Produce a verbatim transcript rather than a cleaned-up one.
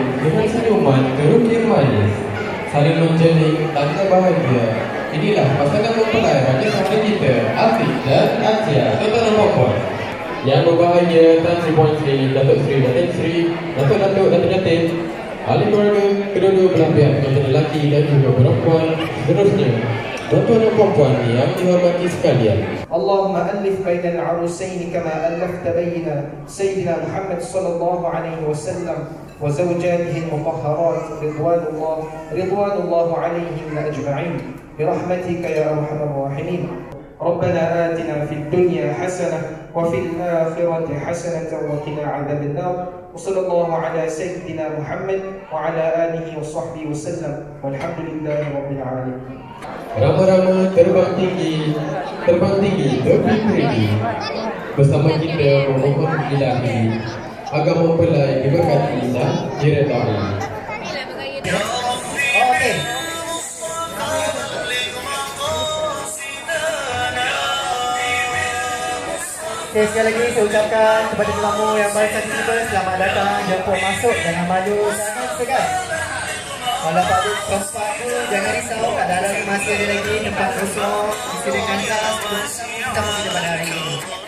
dengan senyuman kerukir manis, saling menjadi tanda bahagia. Inilah pasangan mempelai raja sahaja kita, Afiq dan Atia, tuan-tuan dan puan-puan. Yang berbahagia Tan Sri Puan Sri, Datuk Sri, Datin Sri, Datuk Datuk, Datuk Jatin, ahli keluarga, kedua-dua belah pihak pengantin lelaki dan juga perempuan. Seterusnya, tuan-tuan dan puan-puan yang dihormati sekalian. Allahumma alif bainal arusaini kama alafta baina Sayyidina Muhammad sallallahu alaihi wasallam wa zawjatihi al-mutahharat ridwanullah ridwanullah alaihim ajma'in birahmatika ya arhamar rahimin. ربنا آتنا في الدنيا حسنة وفي الآخرة حسنة وقنا عذاب النار وصلى الله على سيدنا محمد وعلى آله وصحبه وسلم والحمد لله رب العالمين. Rama-rama terbang tinggi, terbang tinggi, terbang tinggi. Bersama kita memohon ilahi agar mempelai diberkati dan diredai. Okey. Okay, sekali lagi saya ucapkan kepada tetamu yang baru saja tiba, selamat datang, jemput masuk, jangan malu sangat segan. Kalau tak ada tempat tu, jangan risau, kat dalam masih ada lagi tempat kosong, isi dengan tas, kita pergi pada hari ini.